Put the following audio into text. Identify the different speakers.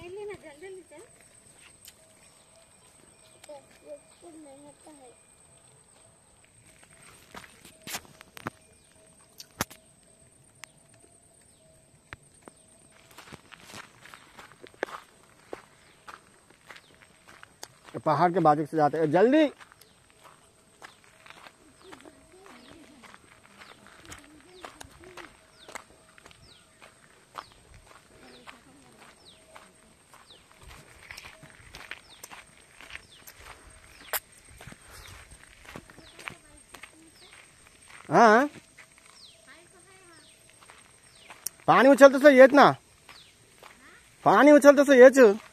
Speaker 1: पहाड़ के बाजू से जाते हैं जल्दी। हाँ पानी उछलते से येच ना, पानी उछलते से येच।